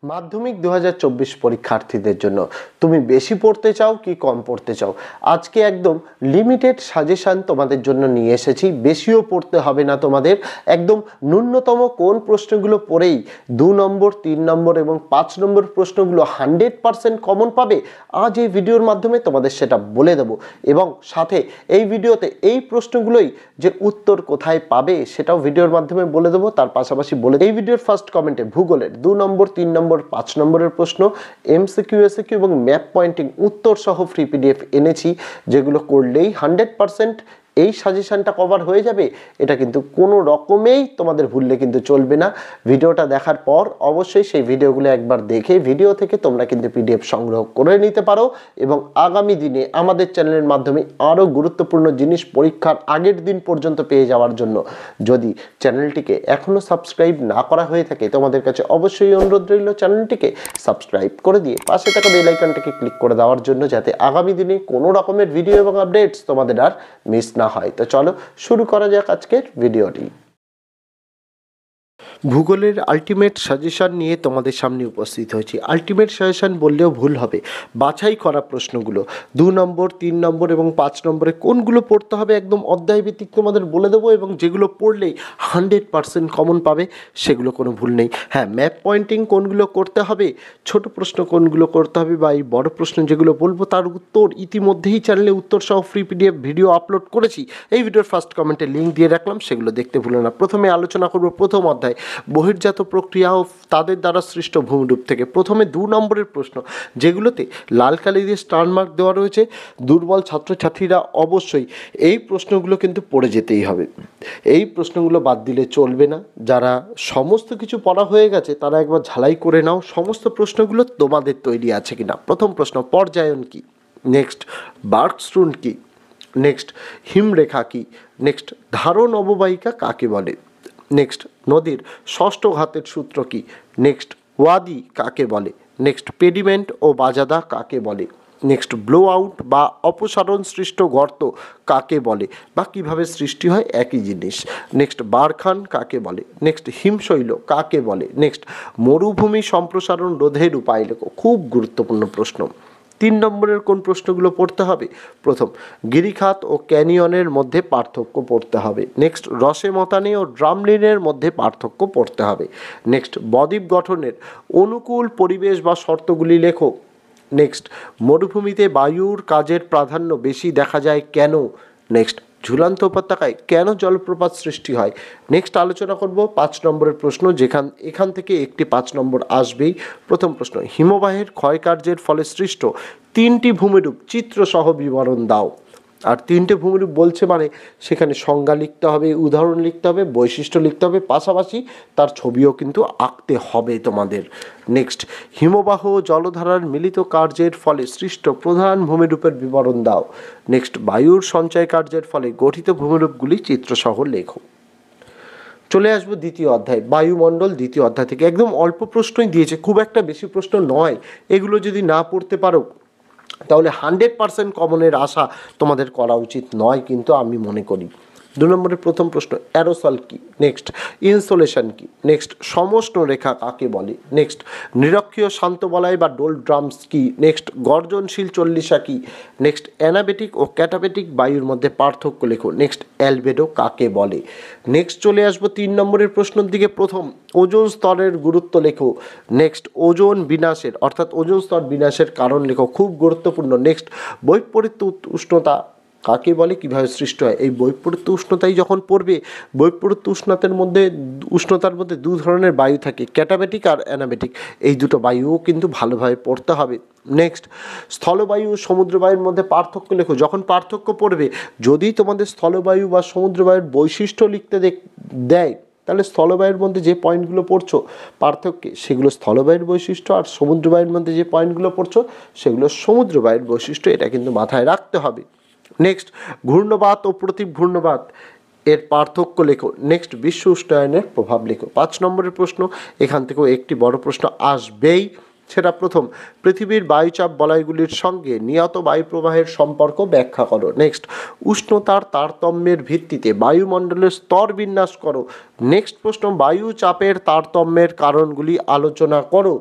মাধ্যমিক 2024 পরীক্ষার্থীদের জন্য তুমি বেশি পড়তে চাও কি কম পড়তে চাও, আজকে একদম লিমিটেড সাজেশন তোমাদের জন্য নিয়ে এসেছি। বেশিও পড়তে হবে না তোমাদের, একদম ন্যূনতম কোন প্রশ্নগুলো পড়েই 2 নম্বর 3 নম্বর এবং 5 নম্বর প্রশ্নগুলো 100% কমন পাবে, আজ এই ভিডিওর মাধ্যমে তোমাদের সেটা বলে দেব। এবং সাথে এই ভিডিওতে এই প্রশ্নগুলোই যে উত্তর কোথায় পাবে সেটাও ভিডিওর মাধ্যমে বলে দেবো। তার পাশাপাশি বলে এই ভিডিওর ফার্স্ট কমেন্টে ভূগোলের 2 নম্বর 3 নম্বর 5 নম্বরের প্রশ্ন, এমসিকিউ এসকিউ এবং ম্যাপ পয়েন্টিং উত্তর সহ ফ্রি পিডিএফ এনেছি, যেগুলো করলেই 100% এই সাজেশনটা কভার হয়ে যাবে। এটা কিন্তু কোনো রকমেই তোমাদের ভুললে কিন্তু চলবে না। ভিডিওটা দেখার পর অবশ্যই সেই ভিডিওগুলো একবার দেখে ভিডিও থেকে তোমরা কিন্তু পিডিএফ সংগ্রহ করে নিতে পারো এবং আগামী দিনে আমাদের চ্যানেলের মাধ্যমে আরও গুরুত্বপূর্ণ জিনিস পরীক্ষার আগের দিন পর্যন্ত পেয়ে যাওয়ার জন্য যদি চ্যানেলটিকে এখনও সাবস্ক্রাইব না করা হয়ে থাকে, তোমাদের কাছে অবশ্যই অনুরোধ রইল চ্যানেলটিকে সাবস্ক্রাইব করে দিয়ে পাশে থাকা বেল আইকনটিকে ক্লিক করে দেওয়ার জন্য, যাতে আগামী দিনে কোনো রকমের ভিডিও এবং আপডেটস তোমাদের আর মিস না হয়। তো চলো শুরু করা যাক আজকের ভিডিওটি। ভূগোলের আলটিমেট সাজেশন নিয়ে তোমাদের সামনে উপস্থিত হয়েছি। আলটিমেট সাজেশন বললেও ভুল হবে, বাছাই করা প্রশ্নগুলো 2 নম্বর 3 নম্বর এবং 5 নম্বরে কোনগুলো পড়তে হবে একদম অধ্যায়ভিত্তিক তোমাদের বলে দেবো, এবং যেগুলো পড়লেই 100% কমন পাবে সেগুলো কোনো ভুল নেই। হ্যাঁ, ম্যাপ পয়েন্টিং কোনগুলো করতে হবে, ছোট প্রশ্ন কোনগুলো করতে হবে, বা এই বড় প্রশ্ন যেগুলো বলবো তার উত্তর ইতিমধ্যেই চ্যানেলে উত্তর সহ ফ্রি পিডিএফ ভিডিও আপলোড করেছি। এই ভিডিওর ফার্স্ট কমেন্টে লিঙ্ক দিয়ে রাখলাম, সেগুলো দেখতে ভুলো না। প্রথমে আলোচনা করব প্রথম অধ্যায় বহির্জাত প্রক্রিয়া ও তাদের দ্বারা সৃষ্ট ভূমিরূপ থেকে। প্রথমে 2 নম্বরের প্রশ্ন, যেগুলোতে লাল কালি দিয়ে স্টার মার্ক দেওয়া রয়েছে। দুর্বল ছাত্রছাত্রীরা অবশ্যই এই প্রশ্নগুলো কিন্তু পড়ে যেতেই হবে, এই প্রশ্নগুলো বাদ দিলে চলবে না। যারা সমস্ত কিছু পড়া হয়ে গেছে তারা একবার ঝালাই করে নাও সমস্ত প্রশ্নগুলো তোমাদের তৈরি আছে কিনা। প্রথম প্রশ্ন, পর্যায়ন কি, নেক্সট বার্কস্ট্রুন কি, নেক্সট হিমরেখা কি, নেক্সট ধারণ অববাহিকা কাকে বলে, নেক্সট নদীর ষষ্ঠ ঘাতের সূত্র কি, নেক্সট ওয়াদি কাকে বলে, নেক্সট পেডিমেন্ট ও বাজাদা কাকে বলে, নেক্সট ব্লো আউট বা অপসারণ সৃষ্ট গর্ত কাকে বলে বা কিভাবে সৃষ্টি হয় একই জিনিস, নেক্সট বারখান কাকে বলে, নেক্সট হিমশৈল কাকে বলে, নেক্সট মরুভূমি সম্প্রসারণ রোধের উপায় লেখো। খুব গুরুত্বপূর্ণ প্রশ্ন। 3 নম্বরের কোন প্রশ্নগুলো পড়তে হবে? প্রথম, গিরিখাত ও ক্যানিয়নের মধ্যে পার্থক্য পড়তে হবে। নেক্সট, রসে মতানি ও ড্রামলিনের মধ্যে পার্থক্য পড়তে হবে। নেক্সট, বদ্বীপ গঠনের অনুকূল পরিবেশ বা শর্তগুলি লেখো। নেক্সট, মরুভূমিতে বায়ুর কাজের প্রাধান্য বেশি দেখা যায় কেন? নেক্সট, ঝুলন্ত উপত্যকায় কেন জলপ্রপাত সৃষ্টি হয়? নেক্সট আলোচনা করব 5 নম্বরের প্রশ্ন, এখান থেকে একটি 5 নম্বর আসবেই। প্রথম প্রশ্ন, হিমবাহের ক্ষয়কার্যের ফলে সৃষ্ট 3টি ভূমিরূপ চিত্রসহ বিবরণ দাও। আর 3টে ভূমিরূপ বলছে মানে সেখানে সংজ্ঞা লিখতে হবে, উদাহরণ লিখতে হবে, বৈশিষ্ট্য লিখতে হবে, পাশাপাশি তার ছবিও কিন্তু আঁকতে হবে তোমাদের। নেক্সট, হিমবাহ জলধারার মিলিত কার্যের ফলে সৃষ্ট প্রধান ভূমিরূপের বিবরণ দাও। নেক্সট, বায়ুর সঞ্চয় কার্যের ফলে গঠিত ভূমিরূপগুলি চিত্রসহ লেখো। চলে আসবো দ্বিতীয় অধ্যায়, বায়ুমণ্ডল। দ্বিতীয় অধ্যায় থেকে একদম অল্প প্রশ্নই দিয়েছে, খুব একটা বেশি প্রশ্ন নয়। এগুলো যদি না পড়তে পারো তাহলে 100% কমনের আশা তোমাদের করা উচিত নয় কিন্তু আমি মনে করি। 2 নম্বরের প্রথম প্রশ্ন, অ্যারোসল কি, নেক্সট ইনসোলেশন কি, নেক্সট সমষ্ণ রেখা কাকে বলে, নেক্সট নিরক্ষীয় শান্ত বলয় বা ডোল ড্রামস কি, নেক্সট গর্জনশীল চল্লিশা কি, নেক্সট অ্যানাবেটিক ও ক্যাটাবেটিক বায়ুর মধ্যে পার্থক্য লেখো। নেক্সট, অ্যালবেডো কাকে বলে। নেক্সট চলে আসবো 3 নম্বরের প্রশ্নের দিকে। প্রথম, ওজোন স্তরের গুরুত্ব লেখো। নেক্সট, ওজোন বিনাশের অর্থাৎ ওজোন স্তর বিনাশের কারণ লেখো, খুব গুরুত্বপূর্ণ। নেক্সট, বৈপরীত্য উষ্ণতা কাকে বলে, কীভাবে সৃষ্টি হয়। এই বৈপরীত্য উষ্ণতাই যখন পড়বে, বৈপরীত্য উষ্ণতার মধ্যে 2 ধরনের বায়ু থাকে, ক্যাটাবেটিক আর অ্যানাবেটিক। এই দুটো বায়ুও কিন্তু ভালোভাবে পড়তে হবে। নেক্সট, স্থলবায়ু ও সমুদ্রবায়ুর মধ্যে পার্থক্য লেখো। যখন পার্থক্য পড়বে, যদি তোমাদের স্থলবায়ু বা সমুদ্রবায়ুর বৈশিষ্ট্য লিখতে দেয়, তাহলে স্থলবায়ুর মধ্যে যে পয়েন্টগুলো পড়ছো পার্থক্যে, সেগুলো স্থলবায়ুর বৈশিষ্ট্য, আর সমুদ্রবায়ুর মধ্যে যে পয়েন্টগুলো পড়ছো সেগুলো সমুদ্রবায়ুর বৈশিষ্ট্য। এটা কিন্তু মাথায় রাখতে হবে। নেক্সট, ঘূর্ণবাত ও প্রতি ঘূর্ণবাত এর পার্থক্য লেখো। নেক্সট, বিশ্ব উষ্ণায়নের প্রভাব লেখো। 5 নম্বরের প্রশ্ন, এখান থেকেও একটি বড় প্রশ্ন আসবেই। সেটা প্রথম, পৃথিবীর বায়ুচাপ বলয়গুলির সঙ্গে নিয়ত বায়ুপ্রবাহের সম্পর্ক ব্যাখ্যা করো। নেক্সট, উষ্ণতার তারতম্যের ভিত্তিতে বায়ুমণ্ডলের স্তর বিন্যাস করো। নেক্সট প্রশ্ন, বায়ুচাপের তারতম্যের কারণগুলি আলোচনা করো।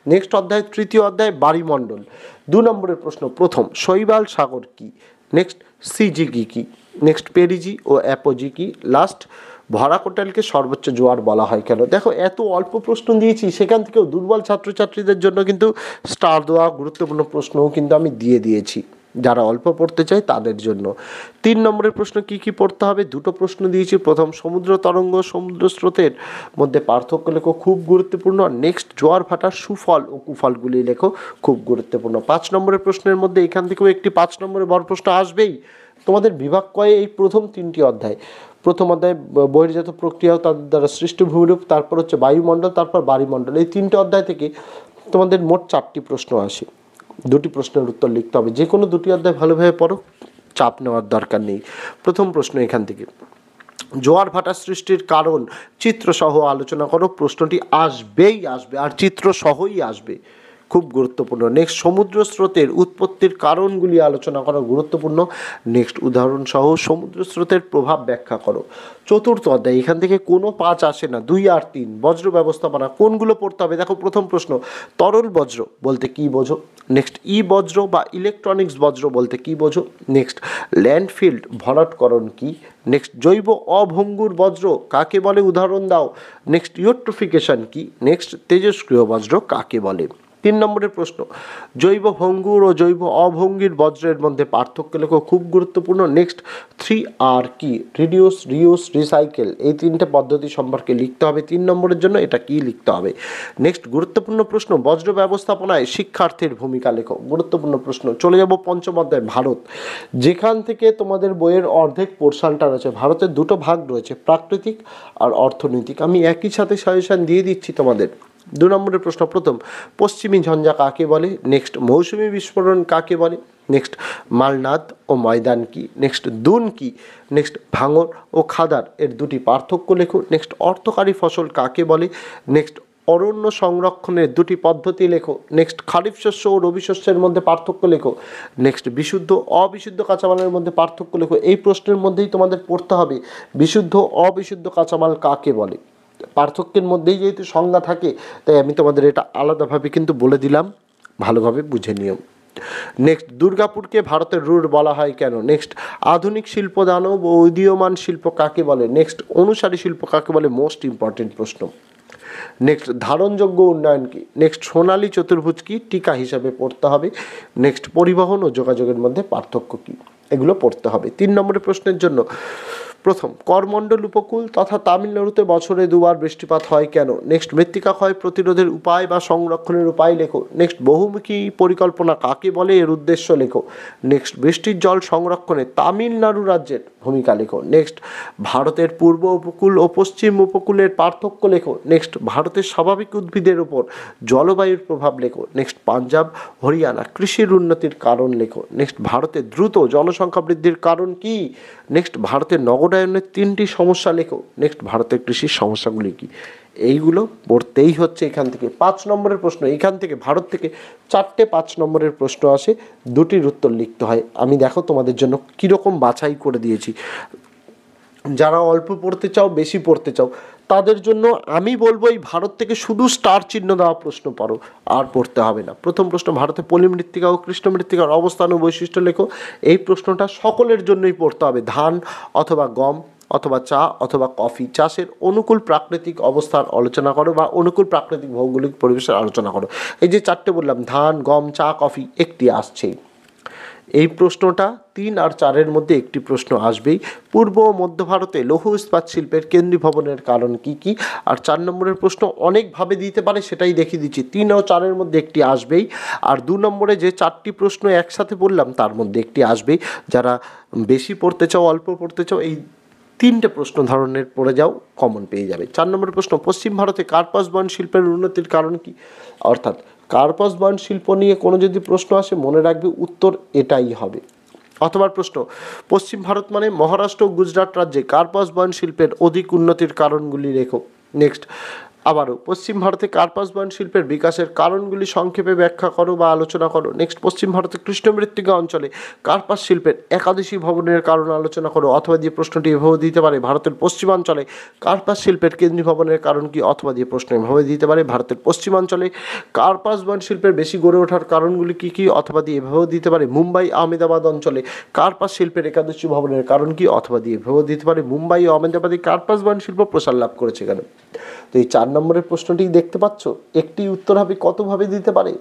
নেক্সট অধ্যায়, তৃতীয় অধ্যায় বায়ুমণ্ডল। 2 নম্বরের প্রশ্ন, প্রথম শৈবাল সাগর কি? নেক্সট সিজিকি কি? নেক্সট পেরিজি ও অ্যাপোজি কি? লাস্ট ভরা কোটালকে সর্বোচ্চ জোয়ার বলা হয় কেন? দেখো এত অল্প প্রশ্ন দিয়েছি, সেখান থেকেও দুর্বল ছাত্রছাত্রীদের জন্য কিন্তু স্টার দেওয়া গুরুত্বপূর্ণ প্রশ্নও কিন্তু আমি দিয়েছি, যারা অল্প পড়তে চায় তাদের জন্য। 3 নম্বরের প্রশ্ন কি কি পড়তে হবে? দুটো প্রশ্ন দিয়েছি। প্রথম, সমুদ্র তরঙ্গ সমুদ্র স্রোতের মধ্যে পার্থক্য লেখো, খুব গুরুত্বপূর্ণ। নেক্সট, জোয়ার ভাটার সুফল ও কুফলগুলি লেখো, খুব গুরুত্বপূর্ণ। 5 নম্বরের প্রশ্নের মধ্যে এখান থেকেও একটি 5 নম্বরের বড় প্রশ্ন আসবেই। তোমাদের বিভাগ কয়ে এই প্রথম 3টি অধ্যায়, প্রথম অধ্যায় বহির্জাত প্রক্রিয়া ও তাদের দ্বারা সৃষ্ট ভূমিরূপ, তারপর হচ্ছে বায়ুমণ্ডল, তারপর বায়ুমণ্ডল, এই 3টে অধ্যায় থেকে তোমাদের মোট 4টি প্রশ্ন আসে। 2টি প্রশ্নের উত্তর লিখতে হবে। যে কোনো 2টি অধ্যায় ভালোভাবে পড়ো, চাপ নেওয়ার দরকার নেই। প্রথম প্রশ্ন এখান থেকে, জোয়ার ভাটা সৃষ্টির কারণ চিত্রসহ আলোচনা করো। প্রশ্নটি আসবেই আসবে, আর চিত্রসহই আসবে, খুব গুরুত্বপূর্ণ। নেক্সট, সমুদ্র স্রোতের উৎপত্তির কারণগুলি আলোচনা করা, গুরুত্বপূর্ণ। নেক্সট, উদাহরণ সহ সমুদ্র স্রোতের প্রভাব ব্যাখ্যা করো। চতুর্থ অধ্যায়, এখান থেকে কোনো 5 আসে না, 2 আর 3। বজ্র ব্যবস্থাপনা কোনগুলো পড়তে হবে? দেখো প্রথম প্রশ্ন, তরল বজ্র বলতে কি বোঝো? নেক্সট, ই বজ্র বা ইলেকট্রনিক্স বজ্র বলতে কি বোঝো? নেক্সট, ল্যান্ডফিল্ড ভরাটকরণ কি? নেক্সট, জৈব অভঙ্গুর বজ্র কাকে বলে, উদাহরণ দাও। নেক্সট, ইউট্রোফিকেশন কি? নেক্সট, তেজস্ক্রিয় বজ্র কাকে বলে? 3 নম্বরের প্রশ্ন, জৈব ভঙ্গুর ও জৈব অভঙ্গুর বজ্রের মধ্যে পার্থক্য লেখো, খুব গুরুত্বপূর্ণ। নেক্সট, 3R কি? রিডিউস, রিউজ, রিসাইকেল, এই 3টে পদ্ধতি সম্পর্কে লিখতে হবে। 3 নম্বরের জন্য এটা কি লিখতে হবে? নেক্সট, গুরুত্বপূর্ণ প্রশ্ন, বজ্র ব্যবস্থাপনায় শিক্ষার্থীর ভূমিকা লেখো, গুরুত্বপূর্ণ প্রশ্ন। চলে যাব পঞ্চম অধ্যায় ভারত, যেখান থেকে তোমাদের বইয়ের অর্ধেক পোর্শনটা রয়েছে। ভারতের 2টো ভাগ রয়েছে, প্রাকৃতিক আর অর্থনৈতিক। আমি একই সাথে সাজেশন দিয়ে দিচ্ছি তোমাদের। 2 নম্বরের প্রশ্ন, প্রথম পশ্চিমী ঝঞ্ঝা কাকে বলে? নেক্সট, মৌসুমী বিস্ফোরণ কাকে বলে? নেক্সট, মালনাদ ও ময়দান কি? নেক্সট, দুন কি? নেক্সট, ভাঙর ও খাদার এর 2টি পার্থক্য লেখো। নেক্সট, অর্থকারী ফসল কাকে বলে? নেক্সট, অরণ্য সংরক্ষণের 2টি পদ্ধতি লেখো। নেক্সট, খারিফ শস্য ও রবি শস্যের মধ্যে পার্থক্য লেখো। নেক্সট, বিশুদ্ধ অবিশুদ্ধ কাঁচামালের মধ্যে পার্থক্য লেখো। এই প্রশ্নের মধ্যেই তোমাদের পড়তে হবে বিশুদ্ধ অবিশুদ্ধ কাঁচামাল কাকে বলে। পার্থক্যের মধ্যেই যেহেতু সংজ্ঞা থাকে, তাই আমি তোমাদের এটা আলাদাভাবে কিন্তু বলে দিলাম, ভালোভাবে বুঝে নিও। নেক্সট, দুর্গাপুরকে ভারতের রুট বলা হয় কেন? নেক্সট, আধুনিক শিল্প দানব ও উদীয়মান শিল্প কাকে বলে? নেক্সট, অনুসারী শিল্প কাকে বলে? মোস্ট ইম্পর্টেন্ট প্রশ্ন। নেক্সট, ধারণযোগ্য উন্নয়ন কি? নেক্সট, সোনালী চতুর্ভুজ কি? টিকা হিসাবে পড়তে হবে। নেক্সট, পরিবহন ও যোগাযোগের মধ্যে পার্থক্য কি? এগুলো পড়তে হবে। 3 নম্বরের প্রশ্নের জন্য, প্রথম, করমণ্ডল উপকূল তথা তামিলনাড়ুতে বছরে 2বার বৃষ্টিপাত হয় কেন? নেক্সট, মৃত্তিকা ক্ষয় প্রতিরোধের উপায় বা সংরক্ষণের উপায় লেখো। নেক্সট, বহুমুখী পরিকল্পনা কাকে বলে, এর উদ্দেশ্য লেখো। নেক্সট, বৃষ্টির জল সংরক্ষণে তামিলনাড়ু রাজ্যের ভূমিকা লেখো। নেক্সট, ভারতের পূর্ব উপকূল ও পশ্চিম উপকূলের পার্থক্য লেখো। নেক্সট, ভারতের স্বাভাবিক উদ্ভিদের উপর জলবায়ুর প্রভাব লেখো। নেক্সট, পাঞ্জাব হরিয়ানা কৃষির উন্নতির কারণ লেখো। নেক্সট, ভারতের দ্রুত জনসংখ্যা বৃদ্ধির কারণ কি? নেক্সট, ভারতের নগরায়নের 3টি সমস্যা লেখো। নেক্সট, ভারতের কৃষির সমস্যাগুলি কি? এইগুলো পড়তেই হচ্ছে এখান থেকে। 5 নম্বরের প্রশ্ন, এখান থেকে ভারত থেকে 4টে 5 নম্বরের প্রশ্ন আসে, 2টির উত্তর লিখতে হয়। আমি দেখো তোমাদের জন্য কীরকম বাছাই করে দিয়েছি। যারা অল্প পড়তে চাও, বেশি পড়তে চাও, তাদের জন্য আমি বলবো এই ভারত থেকে শুধু স্টার চিহ্ন দেওয়া প্রশ্ন পড়ো, আর পড়তে হবে না। প্রথম প্রশ্ন, ভারতে পলি মৃত্তিকা ও কৃষ্ণ মৃত্তিকার অবস্থান ও বৈশিষ্ট্য লেখো। এই প্রশ্নটা সকলের জন্যই পড়তে হবে। ধান অথবা গম অথবা চা অথবা কফি চাষের অনুকূল প্রাকৃতিক অবস্থার আলোচনা করো, বা অনুকূল প্রাকৃতিক ভৌগোলিক পরিবেশের আলোচনা করো। এই যে 4টে বললাম, ধান, গম, চা, কফি, একটি আসছেই। এই প্রশ্নটা 3 আর 4-এর মধ্যে একটি প্রশ্ন আসবেই। পূর্ব ও মধ্য ভারতে লৌহ ইস্পাত শিল্পের কেন্দ্রীভবনের কারণ কি কি? আর 4 নম্বরের প্রশ্ন অনেকভাবে দিতে পারে, সেটাই দেখিয়ে দিচ্ছি। 3 ও 4-এর মধ্যে একটি আসবেই। আর 2 নম্বরে যে 4টি প্রশ্ন একসাথে বললাম, তার মধ্যে একটি আসবেই। যারা বেশি পড়তে চাও, অল্প পড়তে চাও, এই 3টে প্রশ্ন ধরনের পড়ে যাও, কমন পেয়ে যাবে। 4 নম্বরের প্রশ্ন, পশ্চিম ভারতে কার্পাস বয়ন শিল্পের উন্নতির কারণ কি? অর্থাৎ কার্পাস বয়ন শিল্প নিয়ে কোনো যদি প্রশ্ন আসে, মনে রাখবে উত্তর এটাই হবে। অথবা প্রশ্ন, পশ্চিম ভারত মানে মহারাষ্ট্র ও গুজরাট রাজ্যে কার্পাস বয়ন শিল্পের অধিক উন্নতির কারণগুলি লেখো। নেক্সট, আবারও পশ্চিম ভারতে কার্পাস বয়ন শিল্পের বিকাশের কারণগুলি সংক্ষেপে ব্যাখ্যা করো বা আলোচনা করো। নেক্সট, পশ্চিম ভারতে কৃষ্ণমৃত্তিকা অঞ্চলে কার্পাস শিল্পের একাদশী ভবনের কারণ আলোচনা করো। অথবা দিয়ে প্রশ্নটি এভাবে দিতে পারে, ভারতের পশ্চিমাঞ্চলে কার্পাস শিল্পের কেন্দ্রীয় ভবনের কারণ কি? অথবা দিয়ে প্রশ্ন এভাবে দিতে পারে, ভারতের পশ্চিমাঞ্চলে কার্পাস বয়ন শিল্পের বেশি গড়ে ওঠার কারণগুলি কি কি? অথবা দিয়ে এভাবেও দিতে পারে, মুম্বাই আহমেদাবাদ অঞ্চলে কার্পাস শিল্পের একাদশী ভবনের কারণ কি? অথবা দিয়ে এভাবেও দিতে পারে, মুম্বাই ও আহমেদাবাদে কার্পাস বয়ন শিল্প প্রসার লাভ করেছে কেন? তো এই 4 নম্বরের প্রশ্নটি দেখতে পাচ্ছ, একটি উত্তর হবে কতভাবে দিতে পারে?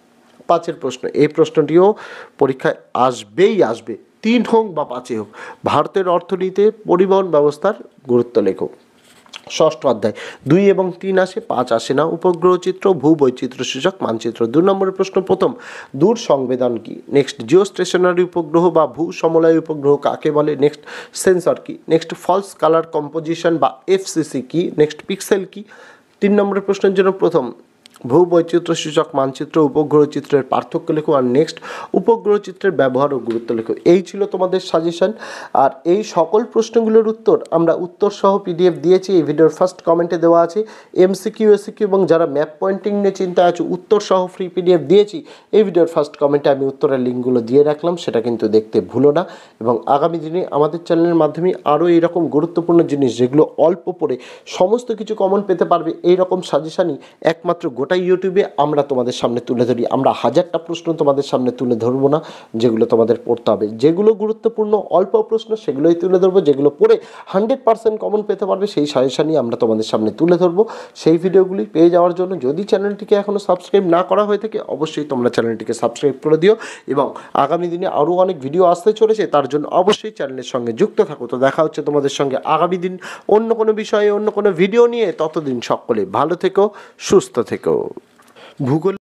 5-এর প্রশ্ন। এই প্রশ্নটিও পরীক্ষায় আসবে, 3 হোক বা 5 হোক। ভারতের অর্থনীতিতে পরিবহন ব্যবস্থার গুরুত্ব লেখো। ষষ্ঠ অধ্যায় 2 এবং 3 আসে, 5 আসে না। উপগ্রহ চিত্র, ভূবৈচিত্র্য সূচক মানচিত্র। 2 নম্বরের প্রশ্ন প্রথম, দূর সংবেদন কি? নেক্সট, জিও স্টেশনারি উপগ্রহ বা ভূ সমলয় উপগ্রহ কাকে বলে? নেক্সট, সেন্সর কি? নেক্সট, ফলস কালার কম্পোজিশন বা এফসিসি কি? নেক্সট, পিক্সেল কি? 3 নম্বরের প্রশ্নের জন্য প্রথম, ভূবৈচিত্র্য সূচক মানচিত্র উপগ্রহ চিত্রের পার্থক্য লেখো। আর নেক্সট, উপগ্রহ চিত্রের ব্যবহার ও গুরুত্ব লেখো। এই ছিল তোমাদের সাজেশন। আর এই সকল প্রশ্নগুলোর উত্তর আমরা উত্তর সহ পিডিএফ দিয়েছি, এই ভিডিওর ফার্স্ট কমেন্টে দেওয়া আছে। এমসিকিউ, এসিকিউ এবং যারা ম্যাপ পয়েন্টিং নিয়ে চিন্তায় আছে উত্তর সহ ফ্রি পিডিএফ দিয়েছি, এই ভিডিওর ফার্স্ট কমেন্টে আমি উত্তরের লিঙ্কগুলো দিয়ে রাখলাম, সেটা কিন্তু দেখতে ভুলো না। এবং আগামী দিনে আমাদের চ্যানেলের মাধ্যমে আরও এইরকম গুরুত্বপূর্ণ জিনিস যেগুলো অল্প পড়ে সমস্ত কিছু কমন পেতে পারবে, এইরকম সাজেশনই একমাত্র গোটা ইউটিউবে আমরা তোমাদের সামনে তুলে ধরি। আমরা 1000টা প্রশ্ন তোমাদের সামনে তুলে ধরবো না যেগুলো তোমাদের পড়তে হবে। যেগুলো গুরুত্বপূর্ণ অল্প প্রশ্ন সেগুলোই তুলে ধরবো, যেগুলো পড়ে 100% কমন পেতে পারবে সেই সাজেশনই আমরা তোমাদের সামনে তুলে ধরবো। সেই ভিডিওগুলি পেয়ে যাওয়ার জন্য যদি চ্যানেলটিকে এখনও সাবস্ক্রাইব না করা হয়ে থাকে অবশ্যই তোমরা চ্যানেলটিকে সাবস্ক্রাইব করে দিও। এবং আগামী দিনে আরও অনেক ভিডিও আসতে চলেছে, তার জন্য অবশ্যই চ্যানেলের সঙ্গে যুক্ত থাকো। তো দেখা হচ্ছে তোমাদের সঙ্গে আগামী দিন অন্য কোনো বিষয়ে, অন্য কোনো ভিডিও নিয়ে। ততদিন সকলে ভালো থেকো, সুস্থ থেকো। ভূগোল